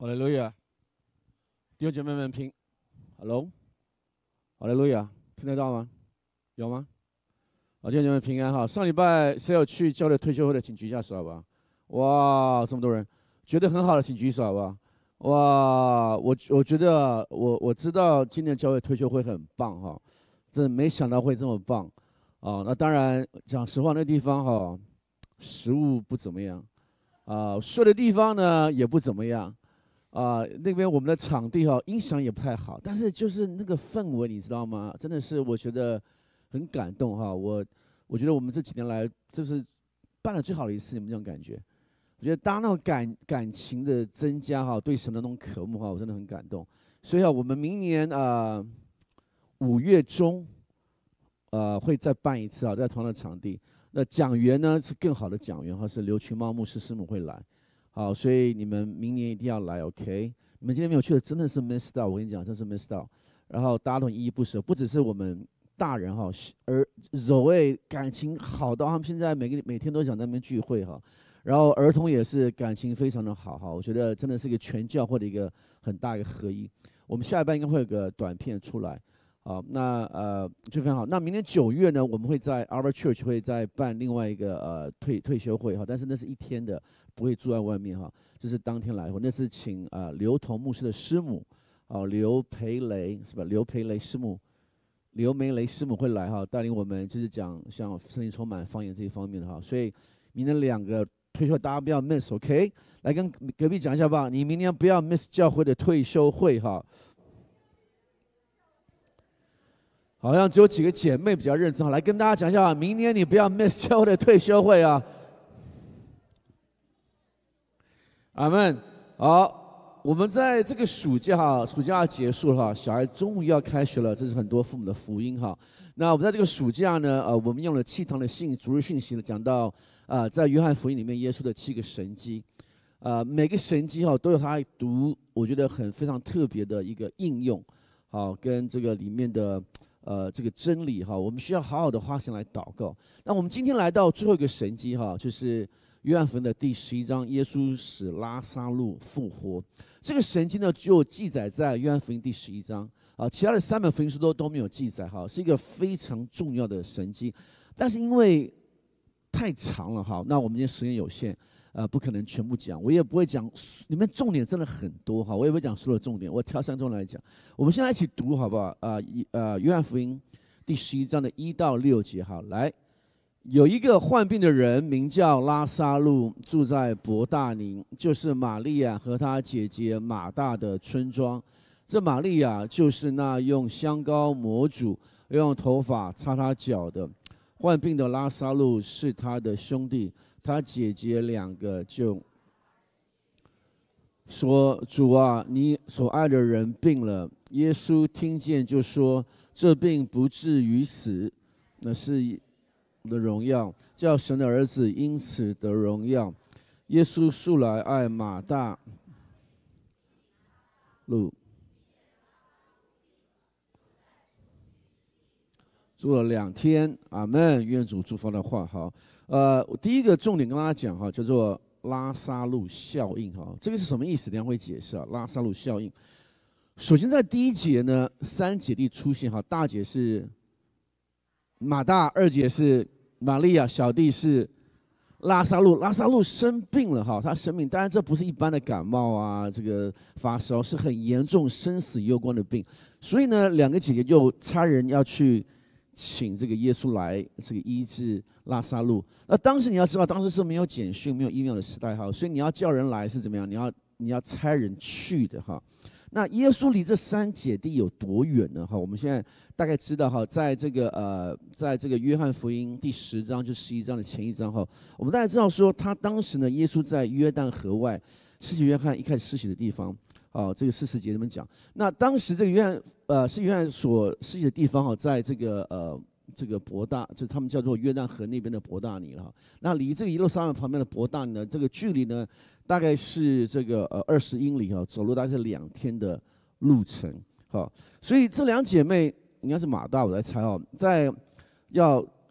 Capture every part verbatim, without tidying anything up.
哈利路亚，弟兄姐妹们平 ，Hello， 哈利路亚，听得到吗？有吗？好，弟兄姐妹平安哈。上礼拜谁有去教会退休会的，请举一下手好不好？哇，这么多人，觉得很好的请举手好不好？哇，我我觉得我我知道今年教会退休会很棒哈，真的没想到会这么棒啊。那当然，讲实话，那地方哈，食物不怎么样啊，睡的地方呢也不怎么样。啊、那边我们的场地哈、音响也不太好，但是就是那个氛围，你知道吗？真的是我觉得很感动哈。我我觉得我们这几年来，这是办的最好的一次，你们这种感觉？我觉得当那种感感情的增加哈，对神的那种渴慕哈，我真的很感动。所以啊，我们明年啊五月中，呃会再办一次啊，在同样的场地。那讲员呢是更好的讲员哈，是刘群茂牧师师母会来。好，所以你们明年一定要来 ，OK？ 你们今天没有去的真的是 miss 到，我跟你讲，真是 miss 到。然后大家都很依依不舍，不只是我们大人哈，儿柔诶感情好到他们现在每个每天都想在那边聚会哈。然后儿童也是感情非常的好哈，我觉得真的是一个全教会的一个很大一个合一。我们下一班应该会有个短片出来。好，那呃就非常好。那明年九月呢，我们会在 Our Church 会再办另外一个呃退退休会哈，但是那是一天的，不会住在外面哈，就是当天来。我那是请啊、呃、刘同牧师的师母，哦、刘培雷是吧？刘培雷师母，刘梅雷师母会来哈，带领我们就是讲像圣经充满方言这一方面的哈。所以明年两个退休大家不要 miss，OK？、来跟隔壁讲一下吧，你明年不要 miss 教会的退休会哈。好像只有几个姐妹比较认真，好，来跟大家讲一下，明年你不要 miss 教会的退休会啊。阿门。好，我们在这个暑假哈，暑假结束了哈，小孩终于要开学了，这是很多父母的福音哈。那我们在这个暑假呢，呃，我们用了七堂的信逐日讯息呢，讲到啊、呃，在约翰福音里面耶稣的七个神迹，呃，每个神迹哈都有他读，我觉得很非常特别的一个应用，好，跟这个里面的。呃，这个真理哈，我们需要好好的花钱来祷告。那我们今天来到最后一个神迹哈，就是约翰福音的第十一章，耶稣使拉撒路复活。这个神迹呢，就记载在约翰福音第十一章啊，其他的三本福音书都都没有记载哈，是一个非常重要的神迹。但是因为太长了哈，那我们今天时间有限。呃，不可能全部讲，我也不会讲，里面重点真的很多哈，我也不会讲所有的重点，我挑三重来讲。我们现在一起读好不好？啊、呃，一呃，约翰福音第十一章的一到六节哈，来，有一个患病的人名叫拉撒路，住在伯大尼，就是玛利亚和她姐姐马大的村庄。这玛利亚就是那用香膏抹主，用头发擦他脚的。患病的拉撒路是他的兄弟。他姐姐两个就说：“主啊，你所爱的人病了。”耶稣听见就说：“这病不至于死，那是的荣耀，叫神的儿子因此得荣耀。”耶稣素来爱马大路，住了两天。阿门。愿主祝福的话，好。呃，我第一个重点跟大家讲哈，叫做拉撒路效应哈，这个是什么意思？等下会解释啊。拉撒路效应，首先在第一节呢，三姐弟出现哈，大姐是马大，二姐是玛利亚，小弟是拉撒路。拉撒路生病了哈，他生病，当然这不是一般的感冒啊，这个发烧是很严重、生死攸关的病，所以呢，两个姐姐就差人要去请这个耶稣来这个医治拉撒路。那当时你要知道，当时是没有简讯、没有 email 的时代哈，所以你要叫人来是怎么样？你要你要差人去的哈。那耶稣离这三姐弟有多远呢？哈，我们现在大概知道哈，在这个呃，在这个约翰福音第十章就十一章的前一章哈，我们大概知道说，他当时呢，耶稣在约旦河外施洗约翰一开始施洗的地方。哦，这个四十节这么讲。那当时这个约翰，呃，是约翰所施洗的地方哈，在这个呃这个伯大，就是他们叫做约旦河那边的伯大尼了哈。那离这个耶路撒冷旁边的伯大尼呢，这个距离呢，大概是这个呃二十英里哈，走路大概是两天的路程。好，所以这两姐妹应该是马大，我在猜哦，在要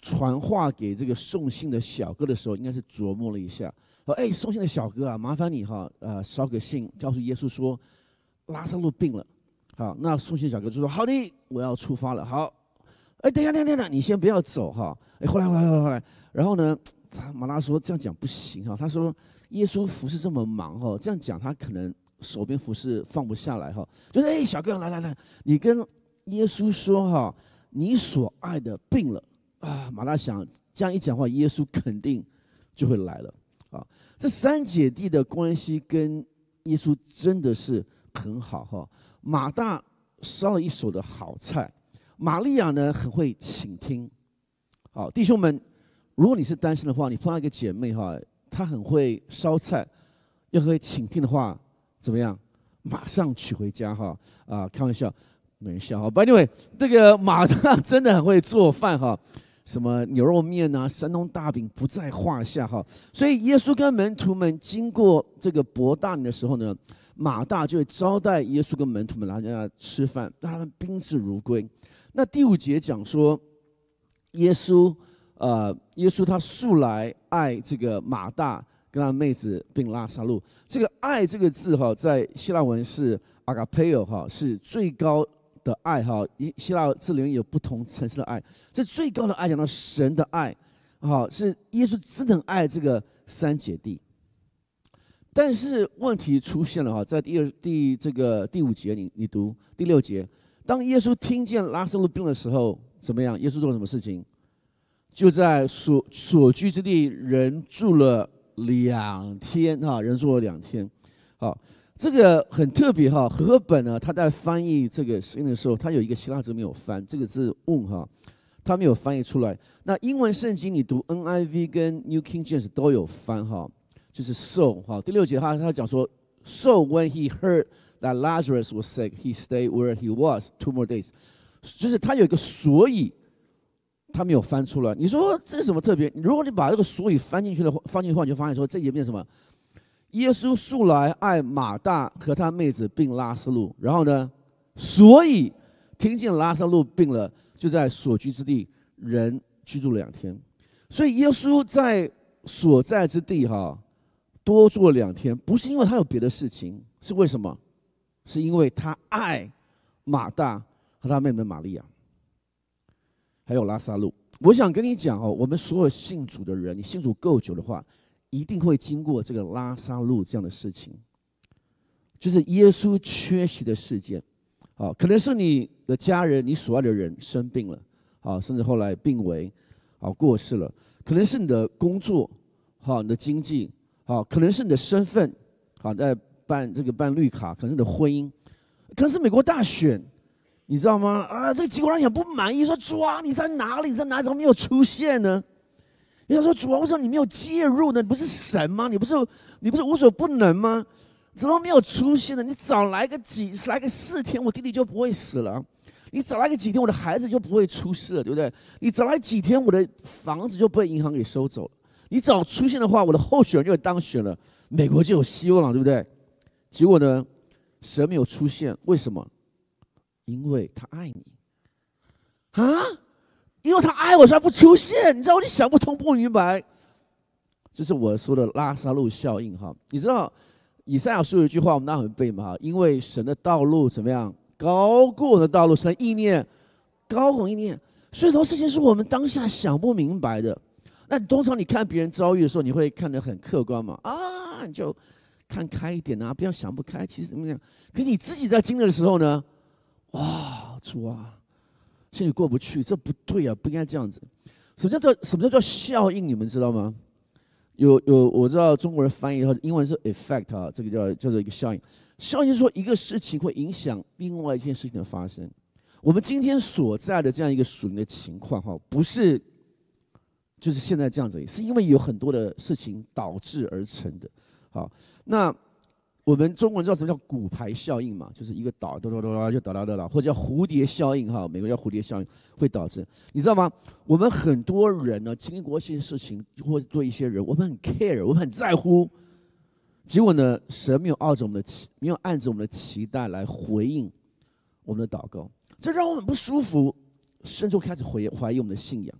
传话给这个送信的小哥的时候，应该是琢磨了一下，说：“哎，送信的小哥啊，麻烦你哈，呃，捎个信，告诉耶稣说，拉撒路病了。好，那送信小哥就说：好的，我要出发了。好，哎，等一下，等一下，等一下，你先不要走哈。哎，后来，后来，后来，后来，然后呢，他马大说这样讲不行哈。他说耶稣服侍这么忙哈，这样讲他可能手边服侍放不下来哈。就是哎，小哥，来来来，你跟耶稣说哈，你所爱的病了。”啊，马大想这样一讲话，耶稣肯定就会来了啊！这三姐弟的关系跟耶稣真的是很好哈。马大烧了一手的好菜，玛利亚呢很会倾听。好，弟兄们，如果你是单身的话，你碰到一个姐妹哈，她很会烧菜，又会倾听的话，怎么样？马上娶回家哈！啊，开玩笑，没人笑哈。But anyway，这个马大真的很会做饭哈。什么牛肉面啊，山东大饼不在话下哈。所以耶稣跟门徒们经过这个伯大尼的时候呢，马大就会招待耶稣跟门徒们来让他吃饭，让他们宾至如归。那第五节讲说，耶稣呃，耶稣他素来爱这个马大跟他妹子并拉撒路。这个爱这个字哈，在希腊文是 agapeo 哈，是最高的爱哈，希腊字里面有不同层次的爱，这最高的爱讲到神的爱，好，是耶稣真的很爱这个三姐弟。但是问题出现了哈，在第二第这个第五节，你你读第六节，当耶稣听见拉撒路病的时候，怎么样？耶稣做了什么事情？就在所所居之地，人住了两天哈，人住了两天，好。这个很特别哈，和合本呢，他在翻译这个圣经的时候，他有一个希腊字没有翻，这个字 "un" 哈，他没有翻译出来。那英文圣经你读 N I V 跟 New King James 都有翻哈，就是 so 哈。第六节他他讲说 ，So when he heard that Lazarus was sick, he stayed where he was two more days。就是他有一个所以，他没有翻出来。你说这是什么特别？如果你把这个所以翻进去的话，翻进去的话，你就发现说这里面什么？耶稣素来爱马大和他妹子并拉撒路，然后呢，所以听见拉撒路病了，就在所居之地人居住了两天。所以耶稣在所在之地哈多住了两天，不是因为他有别的事情，是为什么？是因为他爱马大和他妹妹玛利亚，还有拉撒路。我想跟你讲哦，我们所有信主的人，你信主够久的话，一定会经过这个拉撒路这样的事情，就是耶稣缺席的事件。好，可能是你的家人、你所爱的人生病了，好，甚至后来病危，好过世了。可能是你的工作，好，你的经济，好，可能是你的身份，好，在办这个办绿卡，可能是你的婚姻，可能是美国大选，你知道吗？啊，这个结果让你很不满意，说主啊，你在哪里？你在哪里？怎么没有出现呢？你想说主啊，为什么你没有介入呢？你不是神吗？你不是你不是无所不能吗？怎么没有出现呢？你早来个几来个四天，我弟弟就不会死了；你早来个几天，我的孩子就不会出事了，对不对？你早来几天，我的房子就被银行给收走了；你早出现的话，我的候选人就当选了，美国就有希望了，对不对？结果呢，神没有出现，为什么？因为他爱你啊！因为他爱我，所以他不出现。你知道，你想不通、不明白，这是我说的拉撒路效应哈。你知道，以赛亚书有一句话，我们大家很背嘛哈，因为神的道路怎么样，高过我的道路；神的意念高过意念，所以很多事情是我们当下想不明白的。那通常你看别人遭遇的时候，你会看得很客观嘛？啊，你就看开一点啊，不要想不开。其实怎么样？可你自己在经历的时候呢？哇，主啊！心里过不去，这不对啊，不应该这样子。什么叫做什么叫做效应？你们知道吗？有有，我知道中国人翻译的话，英文是 effect 啊，这个叫叫做一个效应。效应就是说一个事情会影响另外一件事情的发生。我们今天所在的这样一个属灵的情况哈，不是就是现在这样子，是因为有很多的事情导致而成的。好，那。我们中国人知道什么叫骨牌效应嘛？就是一个倒，倒倒倒倒就倒倒倒倒，或者叫蝴蝶效应哈。美国叫蝴蝶效应，会导致你知道吗？我们很多人呢，经历过一些事情，或者对一些人，我们很 care， 我们很在乎。结果呢，神没有按着我们的期，没有按着我们的期待来回应我们的祷告，这让我们不舒服，甚至开始怀怀疑我们的信仰。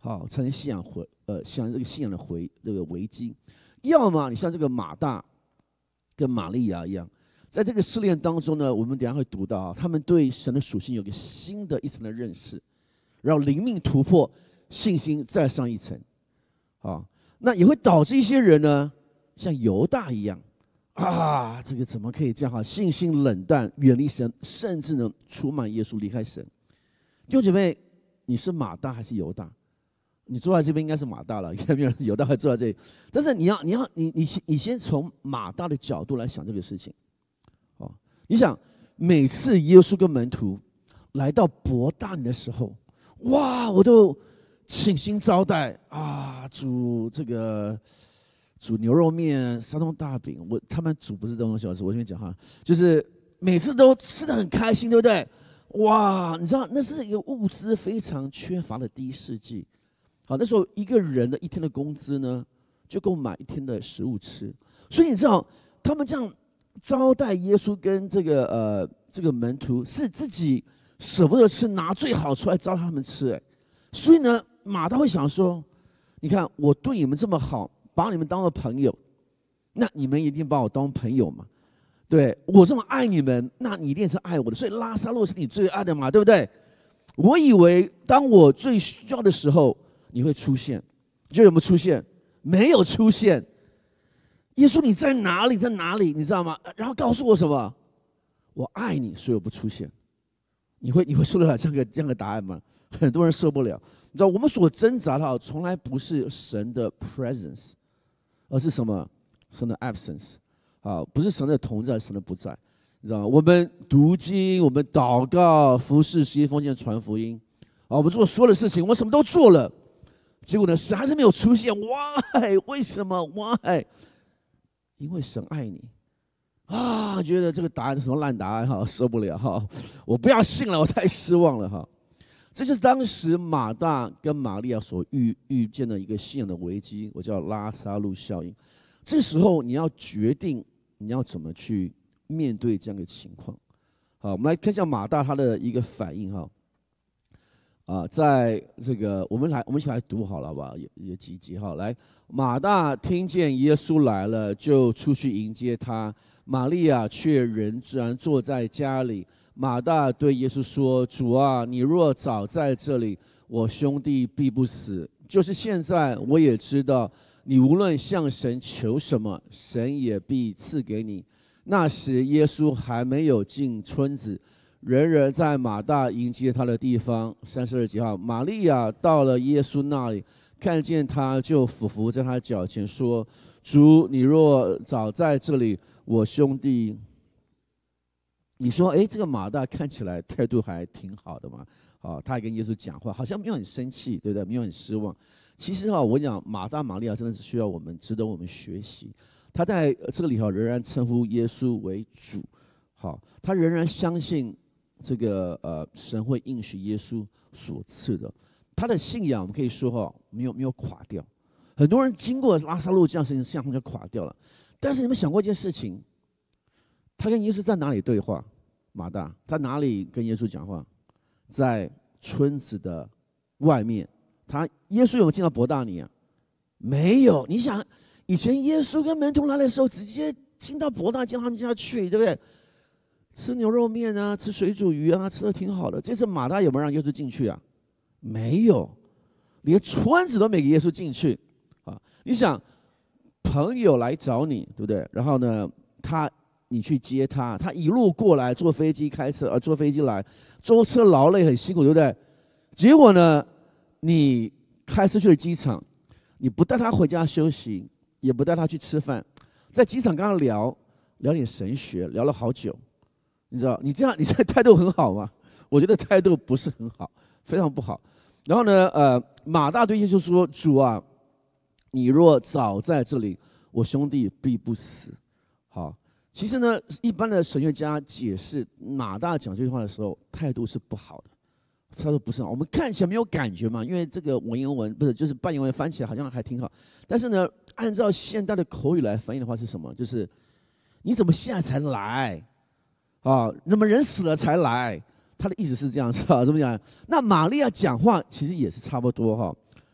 好，产生信仰回呃，像这个信仰的回这个危机；要么你像这个马大跟玛利亚一样，在这个试炼当中呢，我们等一下会读到啊，他们对神的属性有个新的一层的认识，然后灵命突破，信心再上一层。啊，那也会导致一些人呢，像犹大一样，啊，这个怎么可以这样？哈，信心冷淡，远离神，甚至呢，出卖耶稣，离开神。弟兄姐妹，你是马大还是犹大？你坐在这边应该是马大了，应该没有人犹大会坐在这里。但是你要，你要，你你你先从马大的角度来想这个事情。哦，你想，每次耶稣跟门徒来到伯大尼的时候，哇，我都倾心招待啊，煮这个煮牛肉面、山东大饼，我他们煮不是这种东西，我这边讲哈，就是每次都吃得很开心，对不对？哇，你知道那是一个物资非常缺乏的第一世纪，好，那时候一个人的一天的工资呢，就够买一天的食物吃，所以你知道他们这样招待耶稣跟这个呃这个门徒，是自己舍不得吃，拿最好出来招他们吃，哎，所以呢。马大会想说：“你看我对你们这么好，把你们当做朋友，那你们一定把我当朋友嘛？对我这么爱你们，那你一定是爱我的。所以拉撒路是你最爱的嘛，对不对？我以为当我最需要的时候你会出现，就有没有出现？没有出现。耶稣你在哪里？在哪里？你知道吗？然后告诉我什么？我爱你，所以我不出现。你会你会受得了这样个这样的答案吗？很多人受不了。”你知道我们所挣扎的，从来不是神的 presence， 而是什么？神的 absence， 啊，不是神的同在，神的不在。你知道吗？我们读经，我们祷告、服侍、实习、奉献、传福音，啊，我们做所有的事情，我们什么都做了，结果呢，神还是没有出现。Why？ 为什么 ？Why？ 因为神爱你啊！觉得这个答案是什么烂答案哈，受不了哈！我不要信了，我太失望了哈。这就是当时马大跟玛利亚所遇遇见的一个信仰的危机，我叫拉撒路效应。这时候你要决定你要怎么去面对这样的情况。好，我们来看一下马大他的一个反应哈。啊，在这个我们来我们一起来读好了，好不好？有有几节哈，来，马大听见耶稣来了，就出去迎接他。玛利亚却仍然坐在家里。马大对耶稣说：“主啊，你若早在这里，我兄弟必不死。就是现在，我也知道，你无论向神求什么，神也必赐给你。”那时，耶稣还没有进村子，人人在马大迎接他的地方。三十二节号，玛利亚到了耶稣那里，看见他，就俯伏在他脚前说：“主，你若早在这里，我兄弟。”你说，哎，这个马大看起来态度还挺好的嘛？啊，他还跟耶稣讲话，好像没有很生气，对不对？没有很失望。其实哈，我讲马大、玛利亚真的是需要我们，值得我们学习。他在这个里头仍然称呼耶稣为主，好，他仍然相信这个呃神会应许耶稣所赐的。他的信仰，我们可以说哈，没有没有垮掉。很多人经过拉撒路这样事情，信仰就垮掉了。但是你们想过一件事情？他跟耶稣在哪里对话？马大，他哪里跟耶稣讲话？在村子的外面。他耶稣有没有进到伯大尼啊？没有。你想，以前耶稣跟门徒来的时候，直接进到伯大尼，进他们家去，对不对？吃牛肉面啊，吃水煮鱼啊，吃的挺好的。这次马大有没有让耶稣进去啊？没有，连村子都没给耶稣进去啊！你想，朋友来找你，对不对？然后呢，他。你去接他，他一路过来，坐飞机、开车，呃，坐飞机来，舟车劳累，很辛苦，对不对？结果呢，你开车去了机场，你不带他回家休息，也不带他去吃饭，在机场跟他聊聊点神学，聊了好久，你知道？你这样，你这态度很好吗？我觉得态度不是很好，非常不好。然后呢，呃，马大对耶稣说：“主啊，你若早在这里，我兄弟必不死。”好。其实呢，一般的神学家解释马大讲这句话的时候，态度是不好的。他说不是好，我们看起来没有感觉嘛，因为这个文言文不是就是半言文翻起来好像还挺好。但是呢，按照现代的口语来翻译的话是什么？就是你怎么现在才来？啊，那么人死了才来？他的意思是这样，是吧？怎么讲？那玛利亚讲话其实也是差不多哈。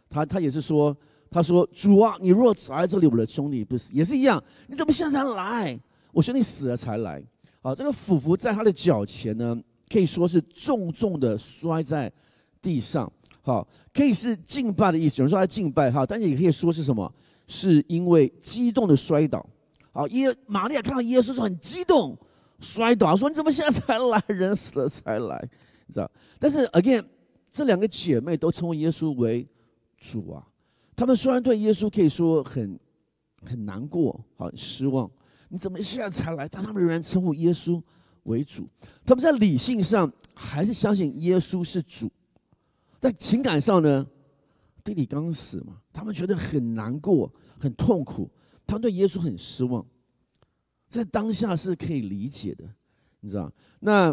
他他也是说，他说主啊，你若在这里，我的兄弟不死，也是一样，你怎么现在才来？我兄弟死了才来。好，这个俯伏在他的脚前呢，可以说是重重的摔在地上。好，可以是敬拜的意思，有人说他敬拜哈，但是也可以说是什么？是因为激动的摔倒。好，耶玛利亚看到耶稣说很激动，摔倒，说你怎么现在才来？人死了才来，你知道？但是 again， 这两个姐妹都称呼耶稣为主啊。他们虽然对耶稣可以说很很难过，很失望，你怎么现在才来？但他们仍然称呼耶稣为主。他们在理性上还是相信耶稣是主，在情感上呢，弟弟刚死嘛，他们觉得很难过、很痛苦，他们对耶稣很失望，在当下是可以理解的，你知道？那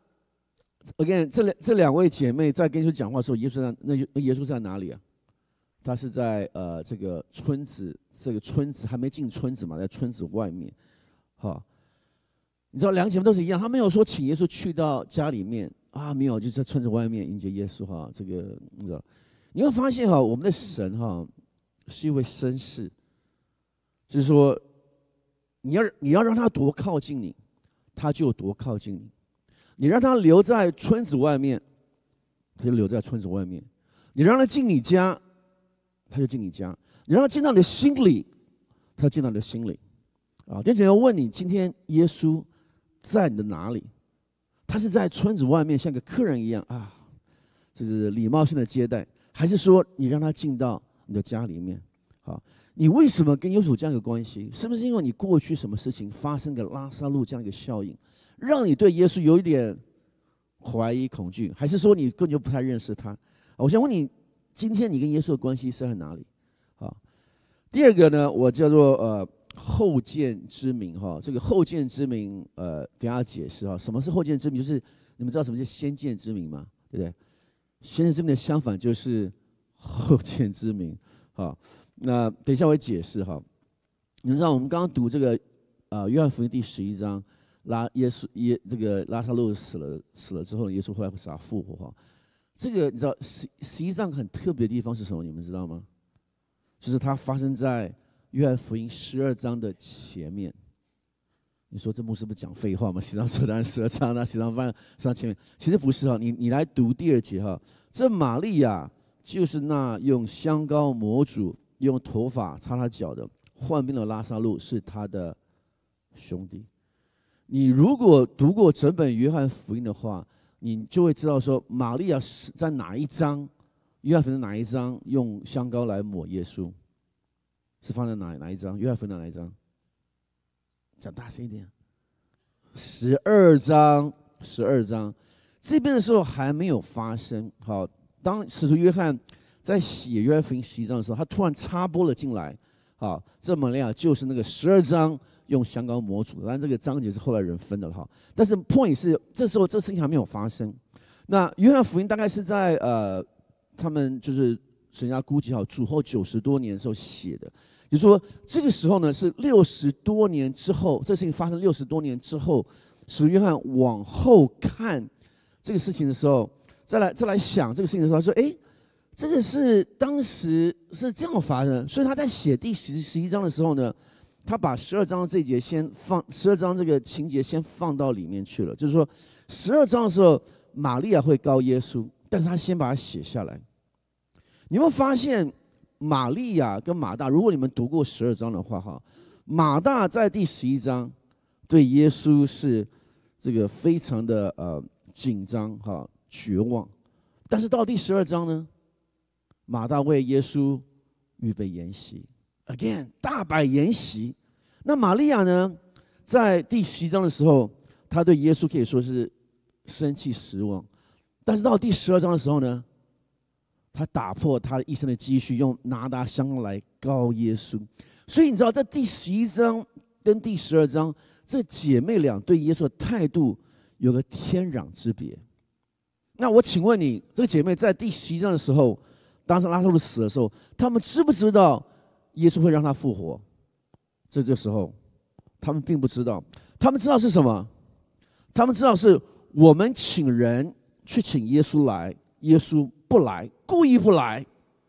again， 这两这两位姐妹在跟耶稣讲话的时候，耶稣在那那耶稣在哪里啊？他是在呃这个村子，这个村子还没进村子嘛，在村子外面，哈。你知道两姐妹都是一样，她没有说请耶稣去到家里面啊，没有，就在村子外面迎接耶稣哈。这个你知道，你会发现哈，我们的神哈是一位绅士，就是说你要你要让他多靠近你，他就有多靠近你。你让他留在村子外面，他就留在村子外面；你让他进你家，他就进你家；你让他进到你的心里，他就进到你的心里。啊，就只要问你，今天耶稣在你的哪里？他是在村子外面像个客人一样啊，这是礼貌性的接待，还是说你让他进到你的家里面？好，你为什么跟耶稣这样一个关系？是不是因为你过去什么事情发生个拉撒路这样一个效应，让你对耶稣有一点怀疑、恐惧，还是说你根本就不太认识他？我想问你，今天你跟耶稣的关系是在哪里？好，第二个呢，我叫做呃后见之明哈。这个后见之明，呃，等一下解释哈。什么是后见之明？就是你们知道什么是先见之明吗？对不对？先见之明的相反就是后见之明。好，那等一下我会解释哈。你们知道我们刚刚读这个呃约翰福音第十一章。拉耶稣耶这个拉撒路死了死了之后，耶稣后来会使他复活哈。这个你知道十十一章很特别的地方是什么？你们知道吗？就是它发生在约翰福音十二章的前面。你说这牧师不是讲废话吗？十章说当然十二章，那十章放十章前面，其实不是哈。你你来读第二节哈，这玛利亚就是那用香膏抹主、用头发擦他脚的患病的拉撒路，是他的兄弟。你如果读过整本约翰福音的话，你就会知道说，玛利亚是在哪一章，约翰福音哪一章用香膏来抹耶稣，是放在哪哪一章？约翰福音哪一章？讲大声一点。十二章，十二章，这边的时候还没有发生。好，当使徒约翰在写约翰福音十一章的时候，他突然插播了进来。好，这玛利亚就是那个十二章。用香膏抹主，当然这个章节是后来人分的了哈。但是 point 是这时候这事情还没有发生。那约翰福音大概是在呃，他们就是人家估计好主后九十多年的时候写的，也就是说这个时候呢是六十多年之后，这事情发生六十多年之后，使徒约翰往后看这个事情的时候，再来再来想这个事情的时候，他说：“哎，这个是当时是这样发生。”所以他在写第十十一章的时候呢。他把十二章这一节先放，十二章这个情节先放到里面去了。就是说，十二章的时候，玛利亚会告耶稣，但是他先把它写下来。你有没有发现，玛利亚跟马大，如果你们读过十二章的话，哈，马大在第十一章对耶稣是这个非常的呃紧张哈绝望，但是到第十二章呢，马大为耶稣预备筵席。Again， 大摆筵席。那玛利亚呢，在第十一章的时候，她对耶稣可以说是生气失望。但是到第十二章的时候呢，她打破她一生的积蓄，用拿达香来膏耶稣。所以你知道，在第十一章跟第十二章，这姐妹俩对耶稣的态度有个天壤之别。那我请问你，这个姐妹在第十一章的时候，当时拉撒路死的时候，她们知不知道？耶稣会让他复活，在这时候，他们并不知道。他们知道是什么？他们知道是我们请人去请耶稣来，耶稣不来，故意不来。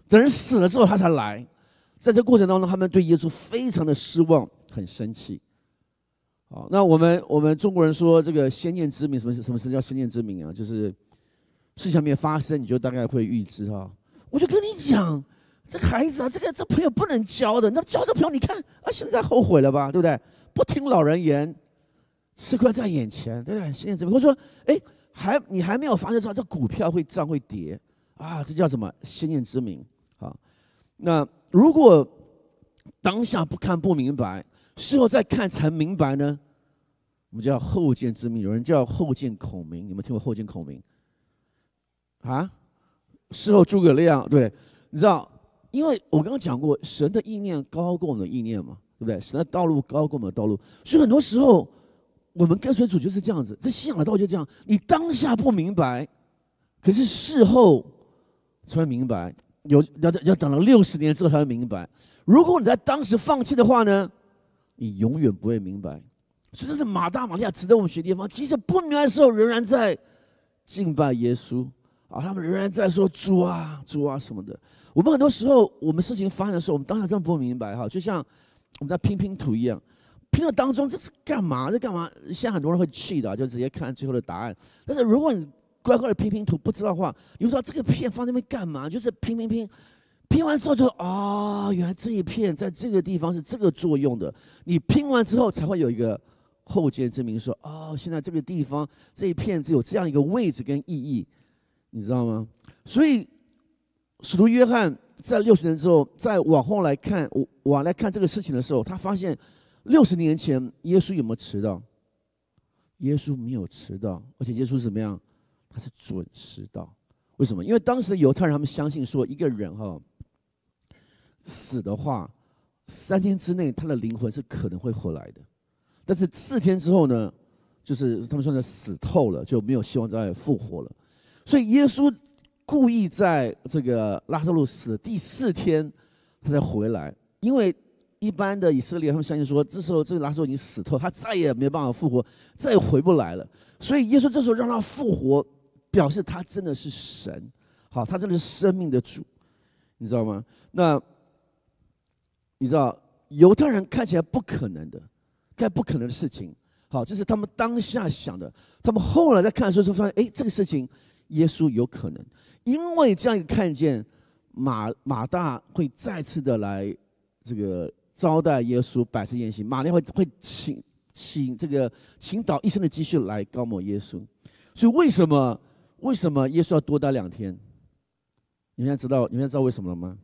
等人死了之后他才来。在这过程当中，他们对耶稣非常的失望，很生气。好，那我们我们中国人说这个先见之明，什么什么是叫先见之明啊？就是事情还没有发生，你就大概会预知哈。我就跟你讲，这个孩子啊，这个这朋友不能交的，那交的朋友，你看啊，现在后悔了吧，对不对？不听老人言，吃亏在眼前，对不对？先见之明，或者说，哎，还你还没有发现说这股票会涨会跌啊，这叫什么先见之明？好，那如果当下不看不明白，事后再看才明白呢，我们叫后见之明。有人叫后见孔明，有没有听过后见孔明？啊？事后诸葛亮，对，你知道，因为我刚刚讲过，神的意念高过我们的意念嘛，对不对？神的道路高过我们的道路，所以很多时候我们跟随主就是这样子，这信仰的道路就这样，你当下不明白，可是事后才会明白，有要要等了六十年之后才会明白。如果你在当时放弃的话呢，你永远不会明白。所以这是马大马利亚值得我们学的地方，即使不明白的时候，仍然在敬拜耶稣。啊，他们仍然在说主啊主啊什么的。我们很多时候，我们事情发生的时候，我们当下真的不明白哈，就像我们在拼拼图一样，拼到当中这是干嘛？这干嘛？现在很多人会气的，就直接看最后的答案。但是如果你乖乖的拼拼图不知道的话，你不知道这个片放那边干嘛？就是拼拼拼，拼完之后就啊、哦，原来这一片在这个地方是这个作用的。你拼完之后才会有一个后见之明，说哦，现在这个地方这一片只有这样一个位置跟意义。你知道吗？所以使徒约翰在六十年之后，再往后来看，往来看这个事情的时候，他发现六十年前耶稣有没有迟到？耶稣没有迟到，而且耶稣是怎么样？他是准时到。为什么？因为当时的犹太人他们相信说，一个人哈死的话，三天之内他的灵魂是可能会回来的，但是四天之后呢，就是他们说的死透了，就没有希望再复活了。所以耶稣故意在这个拉撒路死的第四天，他才回来。因为一般的以色列他们相信说，这时候这个拉撒路已经死透，他再也没办法复活，再也回不来了。所以耶稣这时候让他复活，表示他真的是神，好，他真的是生命的主，你知道吗？那你知道犹太人看起来不可能的，看不可能的事情，好，这是他们当下想的。他们后来在看的时候，就发现，哎，这个事情。耶稣有可能，因为这样一个看见，马马大会再次的来这个招待耶稣，摆设宴席。马利亚会会请请这个倾倒一生的积蓄来高抹耶稣。所以为什么为什么耶稣要多待两天？你们现在知道你们现在知道为什么了吗？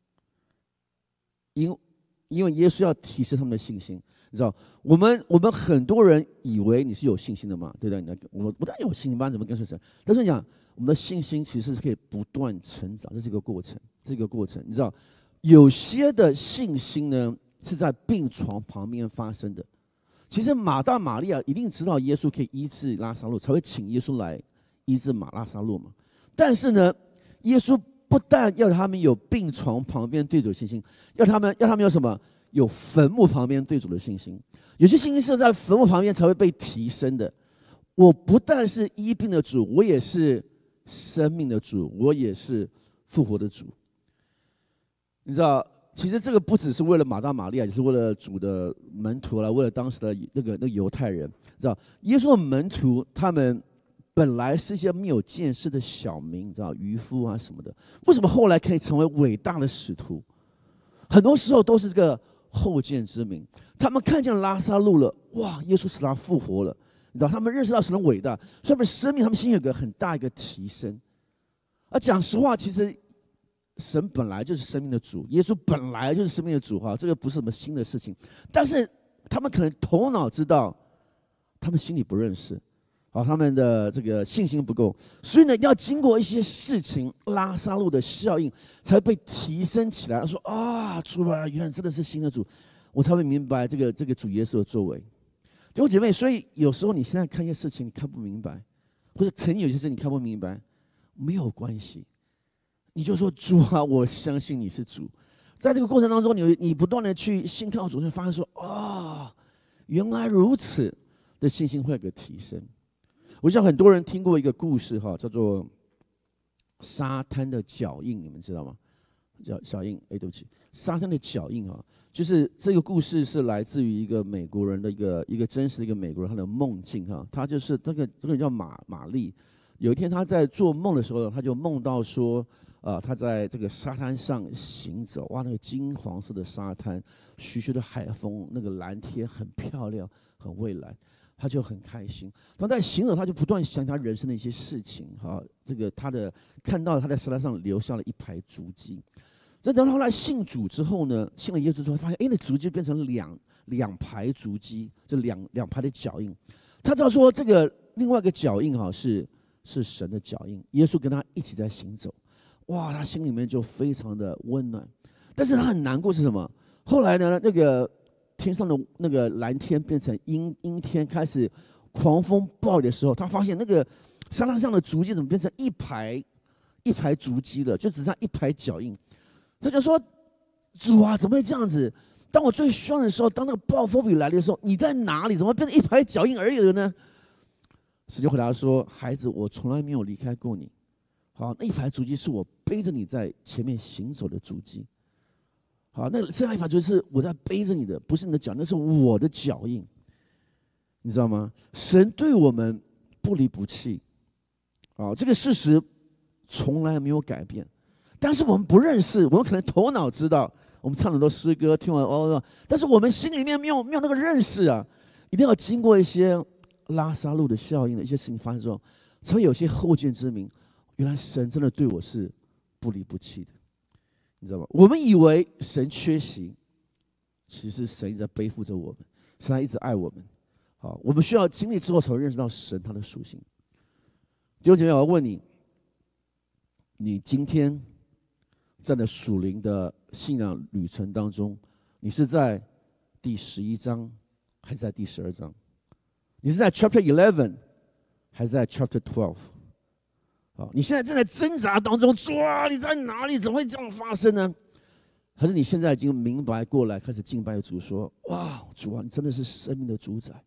因因为耶稣要提升他们的信心。你知道，我们我们很多人以为你是有信心的嘛，对不对？我们不但有信心，不然怎么跟随神？但是讲我们的信心其实是可以不断成长，这是一个过程，这是一个过程。你知道，有些的信心呢是在病床旁边发生的。其实马大马利亚一定知道耶稣可以医治拉撒路，才会请耶稣来医治马拉撒路嘛。但是呢，耶稣不但要他们有病床旁边对主的信心，要他们要他们有什么？有坟墓旁边对主的信心，有些信心是在坟墓旁边才会被提升的。我不但是医病的主，我也是生命的主，我也是复活的主。你知道，其实这个不只是为了马大马利亚，也是为了主的门徒啦，为了当时的那个那个犹太人。知道，耶稣的门徒他们本来是一些没有见识的小民，你知道，渔夫啊什么的，为什么后来可以成为伟大的使徒？很多时候都是这个。后见之明，他们看见拉撒路了，哇！耶稣使他复活了，你知道，他们认识到神的伟大，所以他们生命，他们心有个很大一个提升。而讲实话，其实神本来就是生命的主，耶稣本来就是生命的主，哈，这个不是什么新的事情。但是他们可能头脑知道，他们心里不认识，好，他们的这个信心不够，所以呢，要经过一些事情，拉撒路的效应才被提升起来。说啊，主啊，原来真的是新的主，我才会明白这个这个主耶稣的作为。弟兄姐妹，所以有时候你现在看一些事情你看不明白，或者曾经有些事情你看不明白，没有关系，你就说主啊，我相信你是主。在这个过程当中，你你不断的去信靠主，就发现说啊，原来如此的信心会有个提升。我想很多人听过一个故事哈，叫做沙滩的脚印，你们知道吗？ 脚脚印，哎，对不起，撒旦的脚印啊，就是这个故事是来自于一个美国人的一个一个真实的一个美国人他的梦境哈，他就是那个这个人叫玛玛丽，有一天他在做梦的时候，他就梦到说，呃，他在这个沙滩上行走，哇，那个金黄色的沙滩，徐徐的海风，那个蓝天很漂亮，很蔚蓝。他就很开心，当在行走，他就不断想他人生的一些事情，哈，这个他的看到他在沙滩上留下了一排足迹。这等到后来信主之后呢，信了耶稣之后，发现哎，那足迹变成两两排足迹，这两两排的脚印。他知道说这个另外一个脚印哈是是神的脚印，耶稣跟他一起在行走，哇，他心里面就非常的温暖。但是他很难过是什么？后来呢，那个。天上的那个蓝天变成阴阴天，开始狂风暴雨的时候，他发现那个沙滩上的足迹怎么变成一排一排足迹了，就只剩一排脚印。他就说：“主啊，怎么会这样子？当我最需要的时候，当那个暴风雨来的时候，你在哪里？怎么变成一排脚印而已了呢？”神就回答说：“孩子，我从来没有离开过你。好，那一排足迹是我背着你在前面行走的足迹。”好，那这样一法就是我在背着你的，不是你的脚，那是我的脚印，你知道吗？神对我们不离不弃，啊，这个事实从来没有改变。但是我们不认识，我们可能头脑知道，我们唱很多诗歌，听完哦，但是我们心里面没有没有那个认识啊，一定要经过一些拉撒路的效应的一些事情发生之后，才会有些后见之明。原来神真的对我是不离不弃的。你知道吗？我们以为神缺席，其实神一直在背负着我们，神他一直爱我们。好，我们需要经历之后才会认识到神他的属性。弟兄姐妹，我要问你，你今天在的属灵的信仰旅程当中，你是在第十一章，还是在第十二章？你是在 Chapter Eleven， 还是在 Chapter Twelve？好，你现在正在挣扎当中，主啊，你在哪里？怎么会这样发生呢？还是你现在已经明白过来，开始敬拜主，说：“哇，主啊，你真的是生命的主宰。”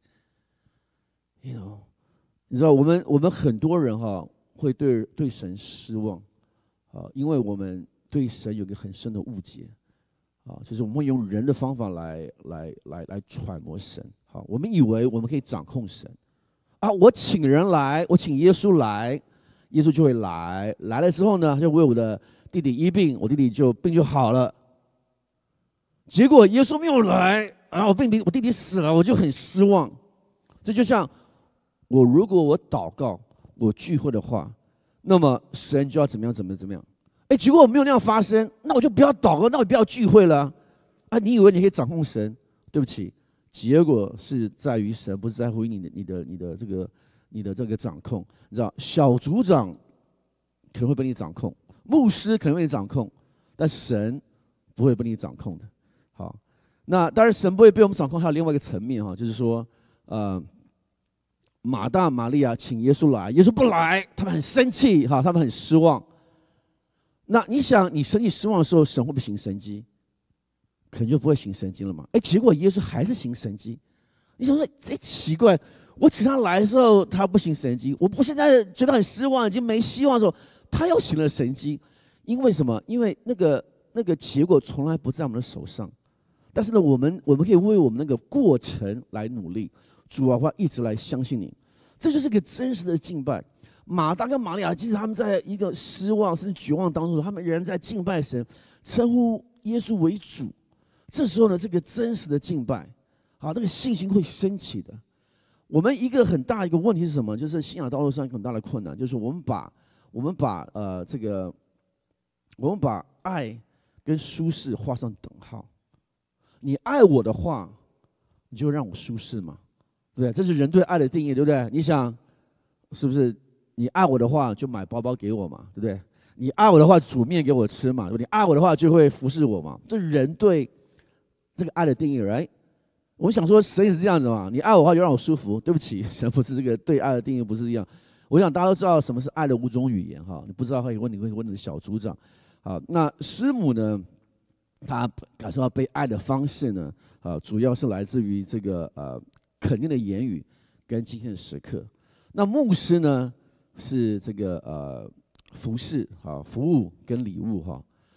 You know， 你知道我们我们很多人哈会对对神失望，啊，因为我们对神有个很深的误解，啊，就是我们会用人的方法来来来来揣摩神。好，我们以为我们可以掌控神，啊，我请人来，我请耶稣来。耶稣就会来，来了之后呢，就为我的弟弟医病，我弟弟就病就好了。结果耶稣没有来，啊，我病弟我弟弟死了，我就很失望。这就像我如果我祷告，我聚会的话，那么神就要怎么样怎么样怎么样。哎，结果我没有那样发生，那我就不要祷告，那我不要聚会了。啊，你以为你可以掌控神？对不起，结果是在于神，不是在乎于你的你的你的这个。你的这个掌控，你知道，小组长可能会被你掌控，牧师可能会被你掌控，但神不会被你掌控的。好，那当然神不会被我们掌控，还有另外一个层面哈，就是说，呃，马大、玛利亚请耶稣来，耶稣不来，他们很生气哈，他们很失望。那你想，你生气失望的时候，神会不会行神迹？可能就不会行神迹了嘛。哎，结果耶稣还是行神迹，你想说，哎，奇怪。我请他来的时候，他不行神迹；我我现在觉得很失望，已经没希望的时候，他又行了神迹。因为什么？因为那个那个结果从来不在我们的手上，但是呢，我们我们可以为我们那个过程来努力。主啊，我一直来相信你，这就是个真实的敬拜。马大跟玛利亚，即使他们在一个失望甚至绝望当中，他们仍然在敬拜神，称呼耶稣为主。这时候呢，这个真实的敬拜，好，那个信心会升起的。我们一个很大一个问题是什么？就是信仰道路上很大的困难，就是我们把我们把呃这个我们把爱跟舒适画上等号。你爱我的话，你就让我舒适嘛，对不对？这是人对爱的定义，对不对？你想是不是？你爱我的话，就买包包给我嘛，对不对？你爱我的话，煮面给我吃嘛，对不对？你爱我的话，就会服侍我嘛。这是人对这个爱的定义 ，right？我们想说，神也是这样子嘛？你爱我的话，就让我舒服。对不起，神不是这个对爱的定义，不是一样。我想大家都知道什么是爱的五种语言哈。你不知道可以问你，可以问你的小组长。好，那师母呢？她感受到被爱的方式呢？啊，主要是来自于这个呃肯定的言语跟今天的时刻。那牧师呢？是这个呃服侍哈服务跟礼物哈。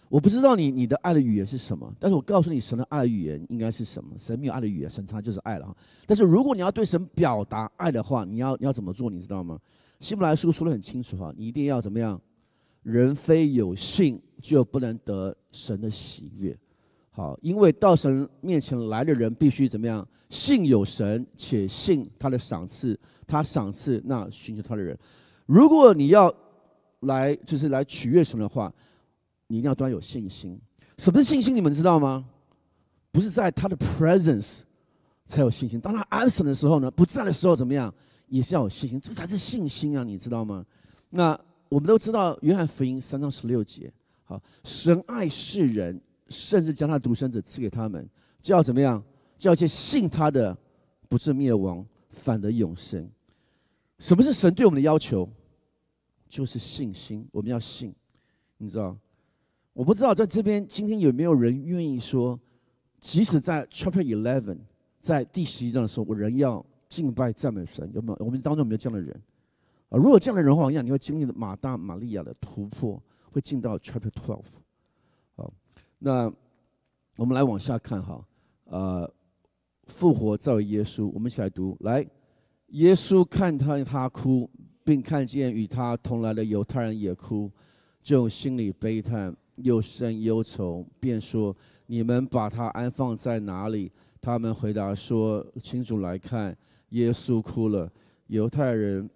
我不知道你你的爱的语言是什么，但是我告诉你，神的爱的语言应该是什么？神没有爱的语言，神他就是爱了哈。但是如果你要对神表达爱的话，你要你要怎么做？你知道吗？希伯来书说得很清楚哈，你一定要怎么样？人非有信，就不能得神的喜悦。好，因为到神面前来的人必须怎么样？信有神，且信他的赏赐，他赏赐那寻求他的人。如果你要来就是来取悦神的话，你一定要对他有信心。什么是信心？你们知道吗？不是在他的 presence 才有信心。当他 absent 的时候呢，不在的时候怎么样，也是要有信心，这才是信心啊，你知道吗？那我们都知道，约翰福音三章十六节，好，神爱世人，甚至将他的独生子赐给他们，就要怎么样？就要去信他的，不至灭亡，反得永生。什么是神对我们的要求？就是信心，我们要信，你知道？我不知道在这边今天有没有人愿意说，即使在 Chapter Eleven， 在第十一章的时候，我仍要敬拜赞美神，有没有？我们当中有没有这样的人？啊，如果这样的人的话，一样你会经历马大、玛利亚的突破，会进到 Chapter Twelve。好，那我们来往下看哈，呃，复活造耶稣，我们一起来读。来，耶稣看他他哭，并看见与他同来的犹太人也哭，就心里悲叹。又生忧愁，便说：“你们把他安放在哪里？”他们回答说：“请主来看。”耶稣哭了。犹太人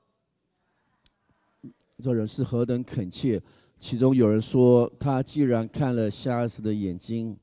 这人是何等恳切！其中有人说：“他既然看了瞎子的眼睛。”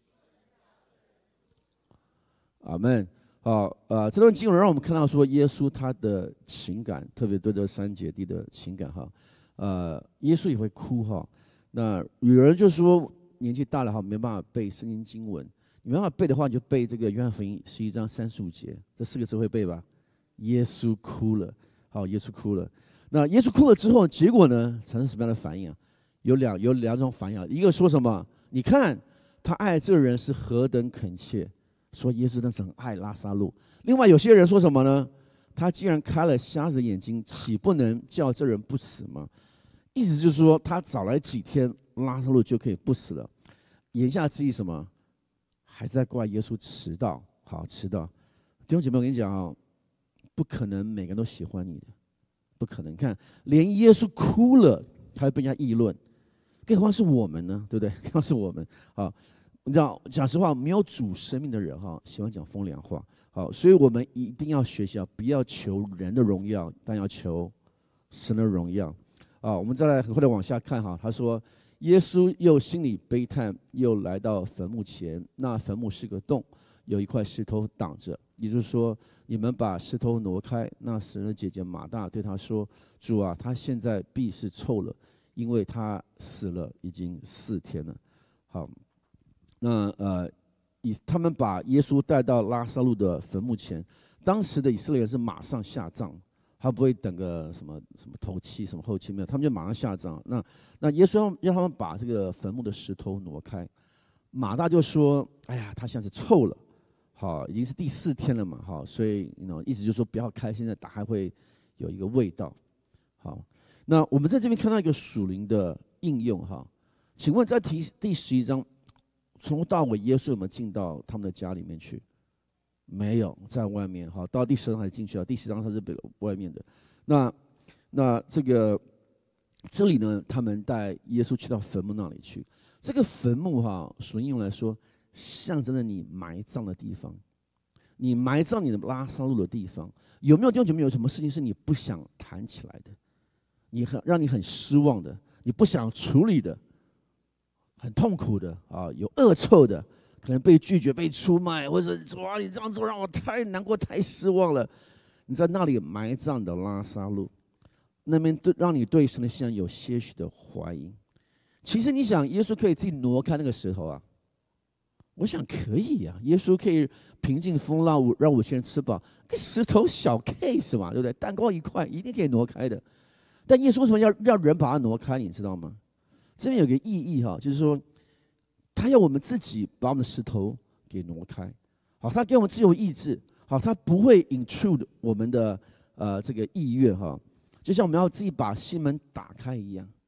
阿们。好，呃，这段经文让我们看到说，耶稣他的情感，特别对这三姐弟的情感哈，呃，耶稣也会哭哈。那有人就说年纪大了哈，没办法背圣经经文。你没办法背的话，你就背这个约翰福音十一章三十五节，这四个字会背吧？耶稣哭了，好，耶稣哭了。那耶稣哭了之后，结果呢，产生什么样的反应啊？有两有两种反应啊。一个说什么？你看他爱这个人是何等恳切，说耶稣真是很爱拉撒路。另外有些人说什么呢？他既然开了瞎子的眼睛，岂不能叫这人不死吗？意思就是说，他早来几天，拉撒路就可以不死了。言下之意什么？还是在怪耶稣迟到。好，迟到。弟兄姐妹，我跟你讲啊，不可能每个人都喜欢你的，不可能。你看，连耶稣哭了，还会被人家议论，更何况是我们呢？对不对？更何况是我们。好，你知道，讲实话，没有主生命的人哈，喜欢讲风凉话。好，所以我们一定要学习啊，不要求人的荣耀，但要求神的荣耀。啊，我们再来很快的往下看哈。他说，耶稣又心里悲叹，又来到坟墓前。那坟墓是个洞，有一块石头挡着。也就是说，你们把石头挪开。那死人的姐姐马大对他说：“主啊，他现在必是臭了，因为他死了已经四天了。”好，那呃，以他们把耶稣带到拉撒路的坟墓前。当时的以色列人是马上下葬。他不会等个什么什么头七什么后期没有，他们就马上下葬。那那耶稣要让他们把这个坟墓的石头挪开。马大就说：“哎呀，他现在是臭了，好，已经是第四天了嘛，好，所以 you know, 意思就是说不要开，现在打开会有一个味道。”好，那我们在这边看到一个属灵的应用哈。请问在第第十一章从头到尾，耶稣有没有进到他们的家里面去？没有，在外面。好，到第十章才进去了。第十章他是北外面的。那那这个这里呢，他们带耶稣去到坟墓那里去。这个坟墓哈，属灵用来说，象征着你埋葬的地方，你埋葬你的拉撒路的地方。有没有弟兄姐妹有什么事情是你不想谈起来的？你很让你很失望的，你不想处理的，很痛苦的啊，有恶臭的。可能被拒绝、被出卖，或者说哇，你这样做让我太难过、太失望了。你在那里埋葬的拉撒路，那边对让你对神的信仰有些许的怀疑。其实你想，耶稣可以自己挪开那个石头啊？我想可以啊，耶稣可以平静风浪，让五千人吃饱。跟石头小 case 嘛，对不对？蛋糕一块，一定可以挪开的。但耶稣为什么要让人把它挪开？你知道吗？这边有个意义哈，就是说。他要我们自己把我们的石头给挪开，好，他给我们自由意志，好，他不会 intrude 我们的呃这个意愿哈，就像我们要自己把心门打开一样，